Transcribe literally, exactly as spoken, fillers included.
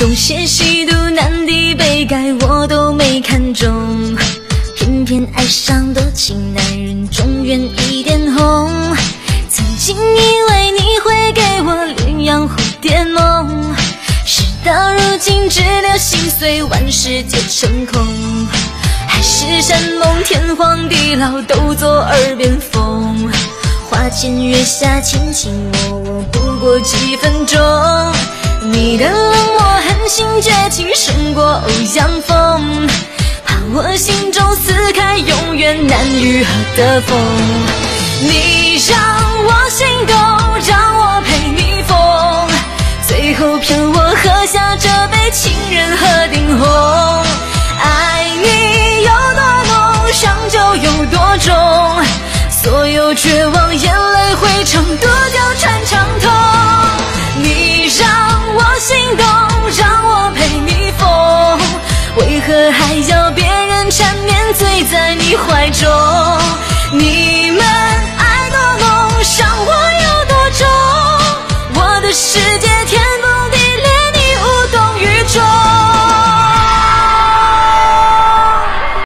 东邪西毒难敌北丐我都没看中，偏偏爱上多情男人中原一点红。曾经以为你会给我鸳鸯蝴蝶梦，事到如今只留心碎，万事皆成空。海誓山盟天荒地老都作耳边风，花前月下卿卿我我不过几分钟。你的冷漠狠心绝情胜过欧阳锋，怕我心中撕开永远难愈合的缝。你让我心动，让我陪你疯，最后骗我喝下这杯情人鹤顶红。爱你有多浓，伤就有多重，所有绝望眼泪汇成多条穿肠痛。你让我心动，让我陪你疯，为何还要别人缠绵醉在你怀中？